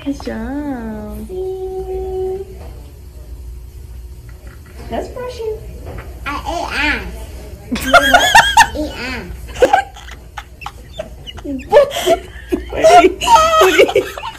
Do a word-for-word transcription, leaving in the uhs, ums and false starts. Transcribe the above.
Good job. That's brushing. I ate ass. Eat ass. What? What do you- what do you-